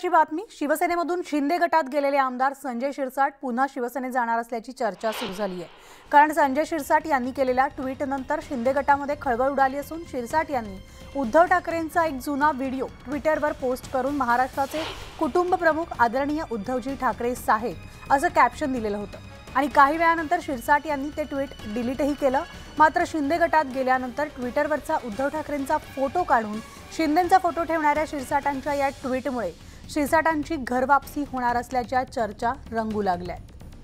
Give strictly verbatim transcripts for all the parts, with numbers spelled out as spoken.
ची बातमी। शिवसेनेमधून शिंदे गटात गेलेले आमदार संजय शिरसाट पुन्हा शिवसेनेत जाणार असल्याची चर्चा सुरू झाली आहे। कारण संजय शिरसाट यांनी केलेल्या ट्विट नंतर शिंदे गटामध्ये खळबळ उडाली असून शिरसाट यांनी उद्धव ठाकरेंचा एक जुना व्हिडिओ ट्विटरवर पोस्ट करून महाराष्ट्राचे कुटुंब प्रमुख आदरणीय उद्धवजी ठाकरे साहेब असं कॅप्शन दिलेलं होतं आणि काही वेळानंतर शिरसाट यांनी ते ट्विट डिलीटही केलं। मात्र शिंदे गटात गेल्यानंतर ट्विटरवरचा उद्धव ठाकरेंचा फोटो काढून शिंदेंचा फोटो ठेवणाऱ्या शिरसाटांच्या या ट्विटमुळे शिरसाटांची घरवापसी होणार असल्याच्या चर्चा रंगू लागल्या।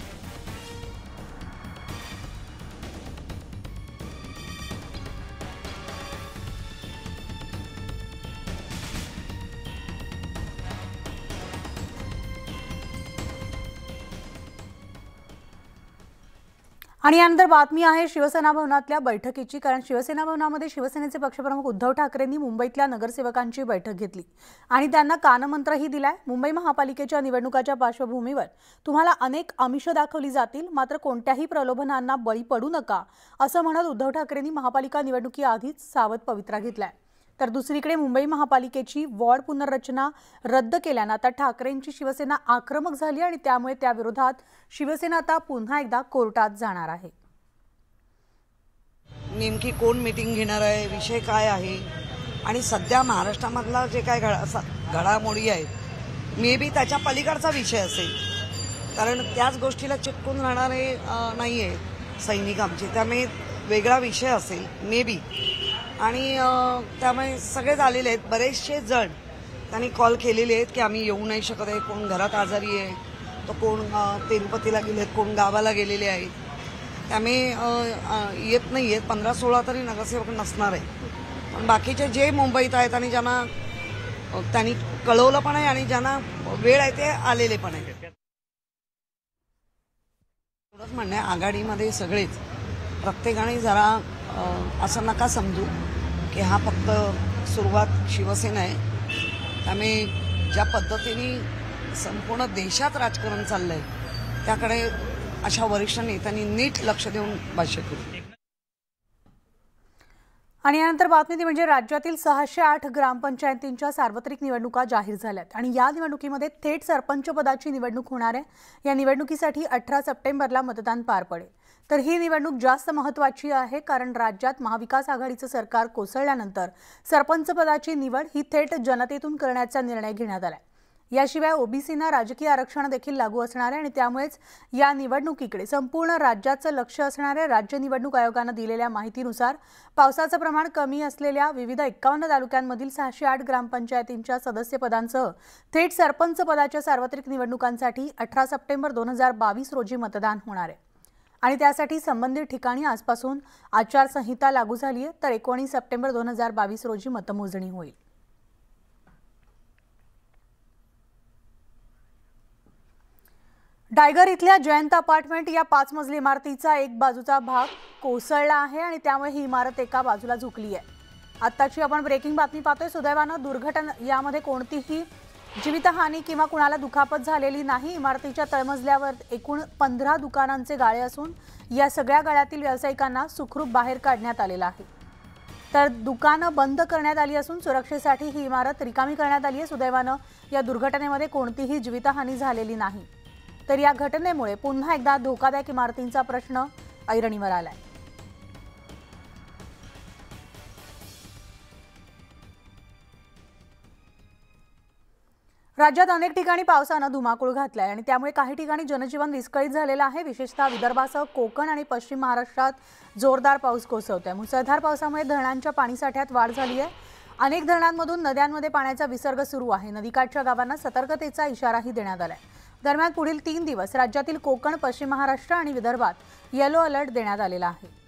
आणि यानंतर बातमी आहे शिवसेना भवनातल्या बैठकीची। कारण शिवसेना भवनामध्ये शिवसेनेचे पक्षप्रमुख उद्धव ठाकरेंनी मुंबईतल्या नगरसेवकांची बैठक घेतली आणि त्यांना कानमंत्रही दिलाय। मुंबई महापालिकेच्या निवडणुकाच्या पार्श्वभूमीवर तुम्हाला अनेक आमिष दाखवली जातील, मात्र कोणत्याही प्रलोभनांना बळी पडू नका असं म्हणत उद्धव ठाकरेंनी महापालिका निवडणुकीआधीच सावध पवित्रा घेतलाय। तर दुसरीकडे मुंबई महापालिकेची वॉर्ड पुनर्रचना रद्द केल्यानं आता ठाकरेंची शिवसेना आक्रमक झाली आणि त्यामुळे त्याविरोधात शिवसेना आता पुन्हा एकदा कोर्टात जाणार आहे। नेमकी कोण मीटिंग घेणार आहे, विषय काय आहे आणि सध्या महाराष्ट्रामधला जे काय घडामोडी आहेत मे बी त्याच्या पलीकडचा विषय असेल, कारण त्याच गोष्टीला चिटकून राहणारे नाही आहेत सैनिक आमचे, त्यामुळे वेगळा विषय असेल मे बी। आणि त्यामुळे सगळेच आलेले आहेत, बरेचसे जण त्यांनी कॉल केलेले आहेत की आम्ही येऊ नाही शकत आहे, कोण घरात आजारी आहे, तो कोण तिरुपतीला गेले आहेत, कोण गावाला गेलेले आहेत, त्यामुळे येत नाही आहेत। पंधरा सोळा तरी नगरसेवक नसणार आहे, पण बाकीचे जे मुंबईत आहेत आणि ज्यांना त्यांनी कळवलं पण आहे आणि ज्यांना वेळ आहे ते आलेले पण आहेत। एवढंच म्हणणं आहे, आघाडीमध्ये सगळेच प्रत्येकाने जरा असं नका समजू की हा फक्त सुरुवात शिवसेना आहे, त्यामुळे ज्या पद्धतीने संपूर्ण देशात राजकारण चाललंय त्याकडे अशा वरिष्ठ नेत्यांनी नीट लक्ष देऊन भाष्य केलं। आणि यानंतर बातमी ती म्हणजे राज्यातील सहाशे आठ ग्रामपंचायतींच्या सार्वत्रिक निवडणुका जाहीर झाल्यात आणि या निवडणुकीमध्ये थेट सरपंच पदाची निवडणूक होणार आहे। या निवडणुकीसाठी अठरा सप्टेंबरला मतदान पार पडेल। तर ही निवडणूक जास्त महत्त्वाची आहे, कारण राज्यात महाविकास आघाडीचं सरकार कोसळल्यानंतर सरपंच पदाची निवड ही थेट जनतेतून करण्याचा निर्णय घेण्यात आलाय। याशिवाय ओबीसींना राजकीय आरक्षण देखील लागू असणार आहे आणि त्यामुळेच या निवडणुकीकडे संपूर्ण राज्याचं लक्ष असणार आहे। राज्य निवडणूक आयोगाने दिलेल्या माहितीनुसार पावसाचं प्रमाण कमी असलेल्या विविध एक्कावन्न तालुक्यांमधील सहाशे आठ ग्रामपंचायतींच्या सदस्यपदांसह थेट सरपंच पदाच्या सार्वत्रिक निवडणुकांसाठी अठरा सप्टेंबर दोन हजार बावीस रोजी मतदान होणार आहे आणि त्यासाठी संबंधित ठिकाणी आजपासून आचारसंहिता लागू झाली आहे। तर एकोणीस सप्टेंबर दोन हजार बावीस रोजी मतमोजणी होईल। डायगर इथल्या जयंत अपार्टमेंट या पाच मजली इमारतीचा एक बाजूचा भाग कोसळला आहे आणि त्यामुळे ही इमारत एका बाजूला झुकली आहे। आत्ताची आपण ब्रेकिंग बातमी पाहतोय। सुदैवानं दुर्घटना यामध्ये कोणतीही जीवितहानी किंवा कुणाला दुखापत झालेली नाही। इमारतीच्या तळमजल्यावर एकूण पंधरा दुकानांचे गाळे असून या सगळ्या गाळ्यातील व्यावसायिकांना सुखरूप बाहेर काढण्यात आलेलं आहे। तर दुकानं बंद करण्यात आली असून सुरक्षेसाठी ही इमारत रिकामी करण्यात आली आहे। सुदैवानं या दुर्घटनेमध्ये कोणतीही जीवितहानी झालेली नाही। तर या घटनेमुळे पुन्हा एकदा धोकादायक इमारतींचा प्रश्न ऐरणीवर आलाय। राज्यात अनेक ठिकाणी पावसाने धुमाकूळ घातलाय आणि त्यामुळे काही ठिकाणी जनजीवन विस्कळीत झालेलं आहे। विशेषतः विदर्भासह कोकण आणि पश्चिम महाराष्ट्रात जोरदार पाऊस कोसळतोय। मुसळधार पावसामुळे धरणांच्या पाणीसाठ्यात वाढ झाली आहे। अनेक धरणांमधून नद्यांमध्ये पाण्याचा विसर्ग सुरू आहे। नदीकाठच्या गावांना सतर्कतेचा इशाराही देण्यात आलाय। दरम्यान पुढील तीन दिवस राज्यातील कोकण, पश्चिम महाराष्ट्र आणि विदर्भात येलो अलर्ट देण्यात आलेला आहे।